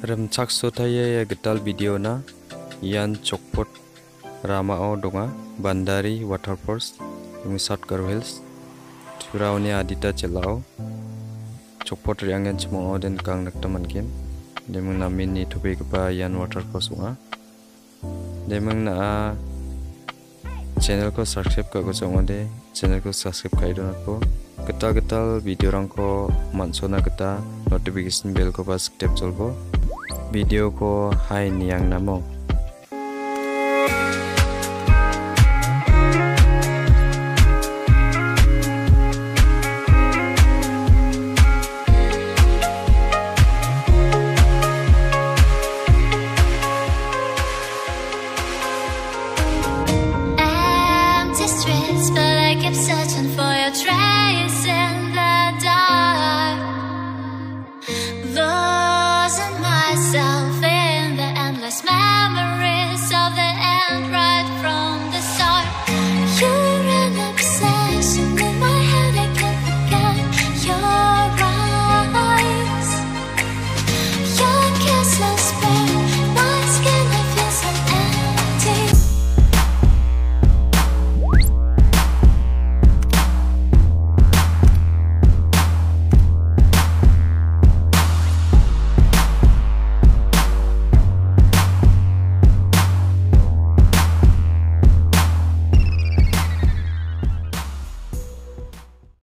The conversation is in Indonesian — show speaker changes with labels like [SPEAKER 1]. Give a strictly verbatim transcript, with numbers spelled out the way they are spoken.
[SPEAKER 1] Remchak sotaya getal video na Ian Chokpot Ramao donga Bandari Waterfalls South Garo Hills Turauni adita celao Chokpot riangan cemao dan kang nakta mankin Demang namin ni tupi kepa Ian Waterfalls unga Demang na channel ko subscribe ka ko de channel ko subscribe kai don ko getal-getal video rangko mansona kita notification bell ko pas step cholbo video ko hai niang namo